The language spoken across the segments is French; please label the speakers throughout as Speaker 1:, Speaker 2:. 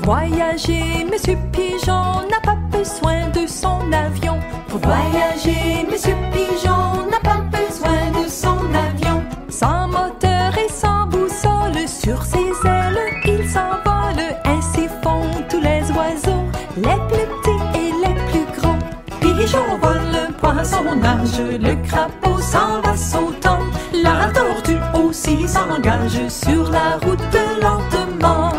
Speaker 1: voyager, Monsieur Pigeon n'a pas besoin de son avion.
Speaker 2: Pour voyager, Monsieur Pigeon n'a pas besoin de son avion.
Speaker 1: Sans moteur et sans boussole, sur ses ailes il s'envole. Ainsi font tous les oiseaux, les plus petits et les plus gros.
Speaker 2: Pigeon vole, le poisson nage, le crapaud s'en va sautant. La tortue aussi s'engage sur la route lentement.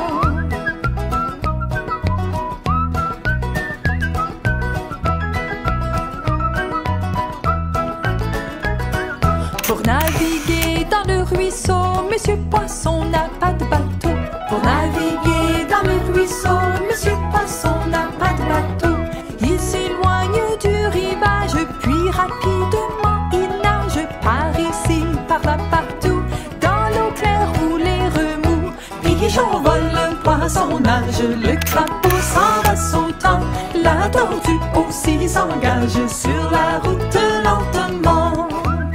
Speaker 1: Pour naviguer dans le ruisseau, Monsieur Poisson n'a pas de bateau.
Speaker 2: Pour naviguer dans le ruisseau, Monsieur Poisson n'a pas de bateau.
Speaker 1: Il s'éloigne du rivage, puis rapidement il nage par ici, par là, partout, dans l'eau claire où les remous.
Speaker 2: Pigeon vole, le poisson nage, le crapaud s'en va sautant. La tortue aussi s'engage sur la route lentement.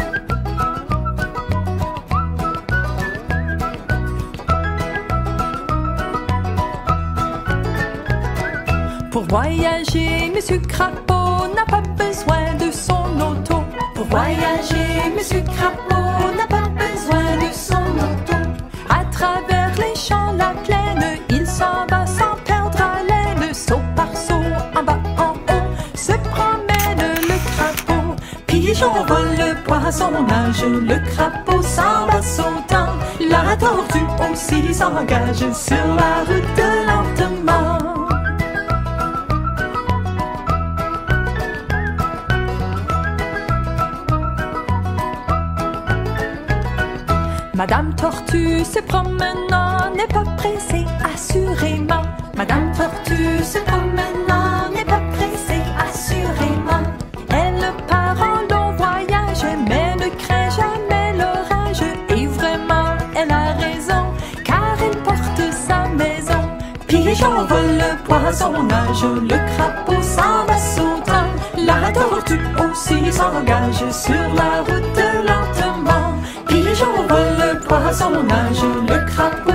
Speaker 1: Pour voyager, Monsieur Crapaud n'a pas besoin de son auto.
Speaker 2: Pour voyager, Monsieur Crapaud n'a pas besoin de son auto.
Speaker 1: À travers les champs, la plaine, il s'en va sans perdre haleine. Saut par saut, en bas, en haut, se promène le crapaud.
Speaker 2: Pigeon vole, le poisson nage, le crapaud s'en va sautant. La tortue aussi s'engage sur la route lentement.
Speaker 1: Madame Tortue se promenant n'est pas pressée, assurément.
Speaker 2: Madame Tortue se promenant n'est pas pressée, assurément.
Speaker 1: Elle part en long voyage, mais ne craint jamais l'orage. Et vraiment, elle a raison, car elle porte sa maison.
Speaker 2: Pigeon vole, le poisson nage, le crapaud s'en va sautant. La tortue aussi s'engage sur la route lentement. Pigeon vole, le poisson nage, le crapaud